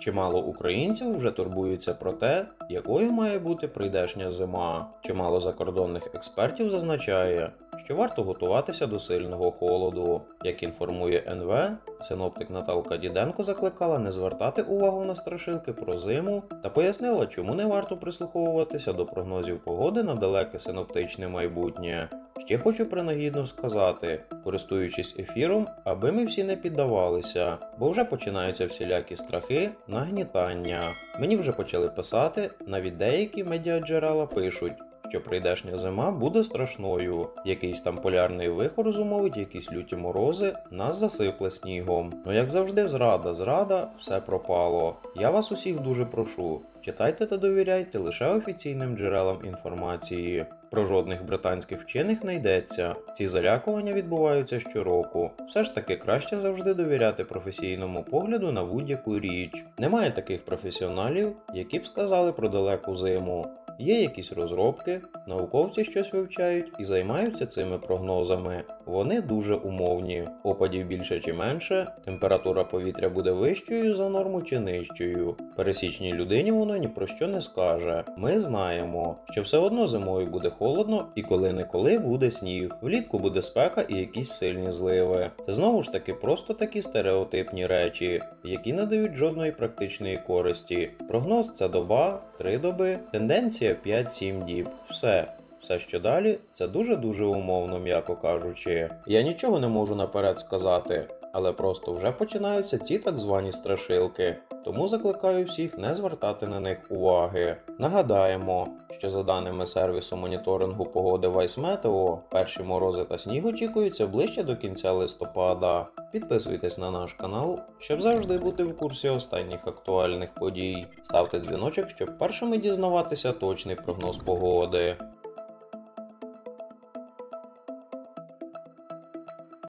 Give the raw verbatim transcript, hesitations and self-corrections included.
Чимало українців вже турбуються про те, якою має бути прийдешня зима. Чимало закордонних експертів зазначає, що варто готуватися до сильного холоду. Як інформує ен ве, синоптик Наталка Діденко закликала не звертати увагу на страшилки про зиму та пояснила, чому не варто прислуховуватися до прогнозів погоди на далеке синоптичне майбутнє. Ще хочу принагідно сказати, користуючись ефіром, аби ми всі не піддавалися, бо вже починаються всілякі страхи, нагнітання. Мені вже почали писати, навіть деякі медіаджерела пишуть, що прийдешня зима буде страшною, якийсь там полярний вихор зумовить якісь люті морози, нас засипле снігом. Ну як завжди зрада, зрада, все пропало. Я вас усіх дуже прошу, читайте та довіряйте лише офіційним джерелам інформації. Про жодних британських вчених не йдеться, ці залякування відбуваються щороку. Все ж таки краще завжди довіряти професійному погляду на будь-яку річ. Немає таких професіоналів, які б сказали про далеку зиму. Є якісь розробки, науковці щось вивчають і займаються цими прогнозами. Вони дуже умовні. Опадів більше чи менше, температура повітря буде вищою за норму чи нижчою. Пересічній людині воно ні про що не скаже. Ми знаємо, що все одно зимою буде холодно і коли-неколи буде сніг. Влітку буде спека і якісь сильні зливи. Це знову ж таки просто такі стереотипні речі, які не дають жодної практичної користі. Прогноз – це доба, три доби, тенденція п'ять-сім діб. Все. Все, що далі, це дуже-дуже умовно, м'яко кажучи. Я нічого не можу наперед сказати, але просто вже починаються ці так звані страшилки. Тому закликаю всіх не звертати на них уваги. Нагадаємо, що за даними сервісу моніторингу погоди Вайсметео, перші морози та сніг очікуються ближче до кінця листопада. Підписуйтесь на наш канал, щоб завжди бути в курсі останніх актуальних подій. Ставте дзвіночок, щоб першими дізнаватися точний прогноз погоди.